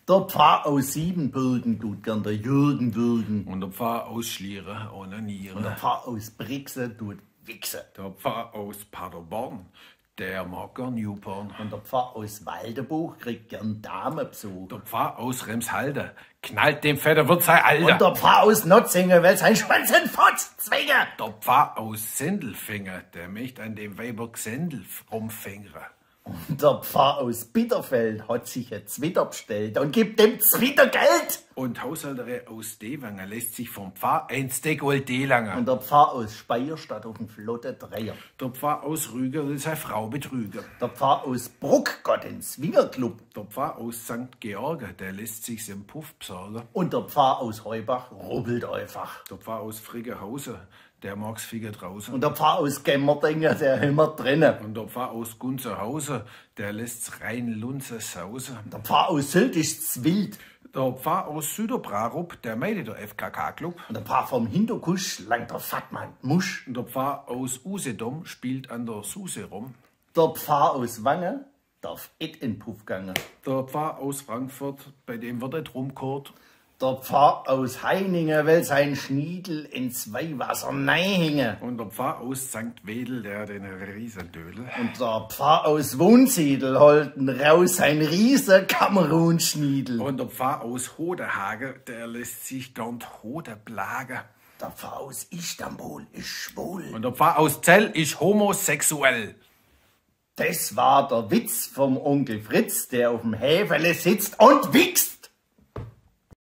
Der Pfarr aus Siebenbürgen tut gern der Jürgen würgen. Und der Pfarr aus Schlieren ohne Nieren. Und der Pfarr aus Brixen tut wichsen. Der Pfarr aus Paderborn, der mag gern Newporn. Und der Pfarr aus Waldebuch kriegt gern Damenbesuch. Der Pfarr aus Remshalde knallt dem Vetter Wirt sein Alter. Und der Pfarr aus Notzingen will sein Schwanz in Fotz zwingen. Der Pfarr aus Sendelfinger, der möchte an dem Weiber Gsendel rumfingern. Und der Pfarr aus Bitterfeld hat sich ein Zwitter bestellt und gibt dem Zwitter Geld. Und Haushalterin aus Dewanger lässt sich vom Pfarr ein Steak Old D-Langer. Und der Pfarr aus Speyer statt auf dem flotte Dreier. Der Pfarr aus Rüger will seine Frau betrügen. Der Pfarr aus Bruck geht ins Swingerclub. Der Pfarr aus St. George, der lässt sich im Puff besorgen. Und der Pfarr aus Heubach rubbelt einfach. Der Pfarr aus Friggehausen, der mag's Finger draußen. Und der Pfarr aus Gemmerdinger, der immer drinnen. Und der Pfarr aus Gunzerhausen, der lässt's rein Lunze sausen. Der Pfarr aus Sylt ist's wild. Der Pfarr aus Süderbrarup, der meidet der FKK-Club. Und der Pfarr vom Hinterkusch langt der Fatmann Musch. Und der Pfarr aus Usedom spielt an der Suse rum. Der Pfarr aus Wange darf et in Puff gangen. Der Pfarr aus Frankfurt, bei dem wird et rumgehört. Der Pfarr aus Heiningen will sein Schniedel ins Weihwasser neihängen. Und der Pfarr aus St. Wedel, der hat den Riesendödel. Und der Pfarr aus Wohnsiedel holten raus sein riese Kamerunschniedel. Und der Pfarr aus Hodehage, der lässt sich gern Hode plagen. Der Pfarr aus Istanbul ist schwul. Und der Pfarr aus Zell ist homosexuell. Das war der Witz vom Onkel Fritz, der auf dem Häferle sitzt und wichst.